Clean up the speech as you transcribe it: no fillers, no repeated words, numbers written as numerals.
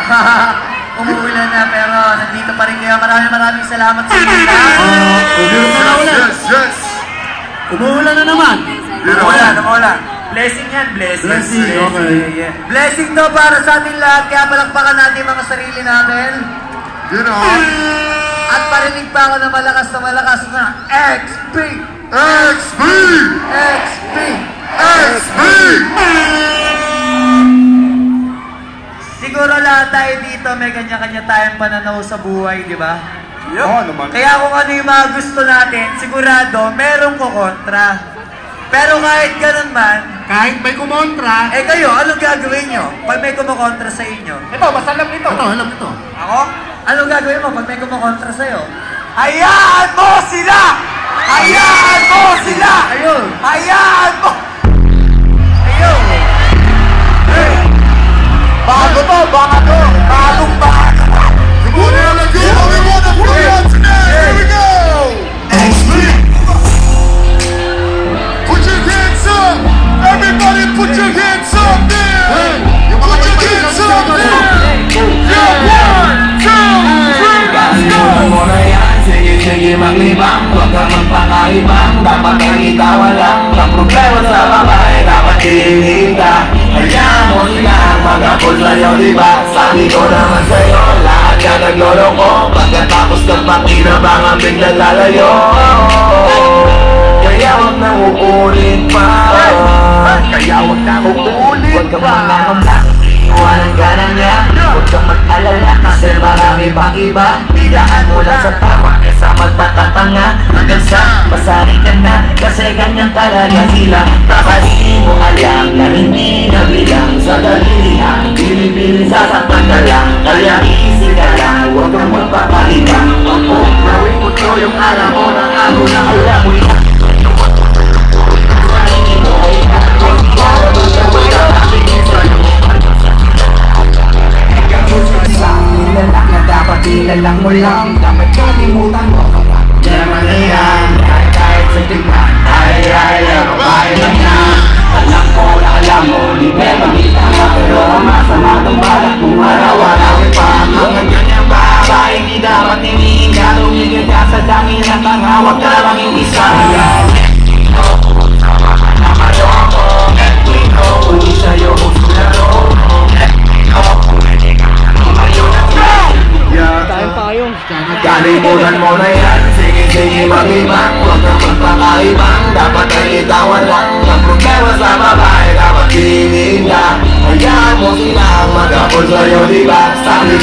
Umuulan na pero nandito pa rin kayo. Maraming salamat sa inyo. Yes. Umuulan na naman. Umuulan. Blessing yan, blessing. Okay. Blessing to para sa ating lahat. Kaya palakpakan natin mga sarili natin. At parinig pa ako na malakas na XP! XP! XP! XP! Siguro lahat tayo dito may kanya-kanya tayong pananaw sa buhay, di ba? Oo naman. Kaya kung ano yung mga gusto natin, sigurado merong kukontra. Pero kahit ganun man, Kahit may kumontra. kayo, anong gagawin nyo pag may kumukontra sa inyo? Ito, basta alam ito. Alam ito. Ako? Anong gagawin mo pag may kumukontra sa'yo? Hayaan mo sila! Hayaan mo sila! Ayun! Hayaan mo! Ayun! Bago to! Bagong bago! We wanna put it on tonight! Here we go! XP! Put your hands up! Everybody put your hands up there! Put your hands up there! Yeah, 1, 2, 3, let's go! Sige maglibang, huwag ka magpakaibang. Dapat ang itawa lang ang problema sa babae, dapat ilinita. Hayaan mo sila mag-apol sa'yo, diba? Sabi ko naman sa'yo, lahat ka nagloloko. Pagkatapos ng pakinabangan biglang lalayo. Kaya huwag nang uulit pa. Kaya huwag nang uulit pa. Huwag ka manakong walang gana niya. Huwag kang mag-alala kasi marami pang iba. Biglaan mo lang sa tawa kesa magpatatanga. Hanggang sa masarin ka na kasi ganyan talaga sila. Kakaliin mo alam na hindi na bilang sa dalili ang bili-bili sasaktan ka lang. Kaya easy ka lang, huwag kang magpapaliba. Gawin mo to yung alam mo na ako na alam mo yan. Nilalak na dapat nilalang mo lang. Dapat kalimutan mo. Naman na yan. Kahit sa tignan. Ay, babae lang yan. Alam mo, di ba makita nga. Pero ang masama itong balak kung araw-arawin pa. Mga ganyan babae, di dapat hinihinga. Tumigil ka sa dami ng tangawag ka lang yung isa. Uli sa'yo, usularo. Kalimutan mo na yan. Sige mag-ibang. Huwag kang magpakaibang. Dapat ay itawan lang ang problema sa babae. Dapat hinihinga. Hayaan mo sila mag-apol sa'yo, diba? Sabi